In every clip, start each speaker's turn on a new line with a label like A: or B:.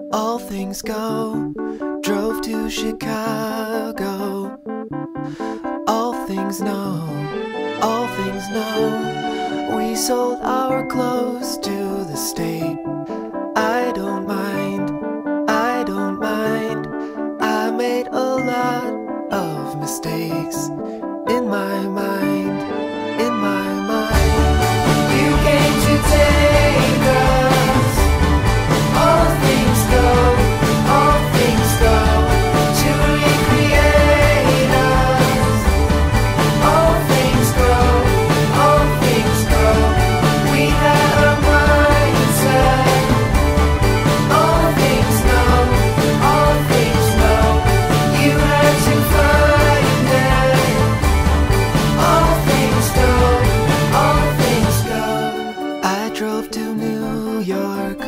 A: All things go, drove to Chicago. All things know, all things know. We sold our clothes to the state. I don't mind, I don't mind. I made a lot of mistakes in my mind, in my mind. You came to take us. All things go, all things go, to recreate us. All things go, all things go. We had a mindset. All things know, all things know. You had to find it. All things go, all things go. I drove to New York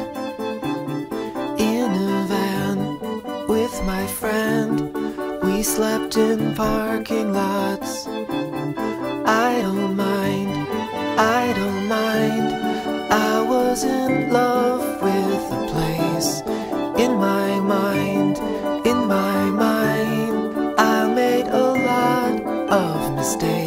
A: in a van with my friend. We slept in parking lots. I don't mind, I don't mind. I was in love with the place. In my mind, in my mind, I made a lot of mistakes.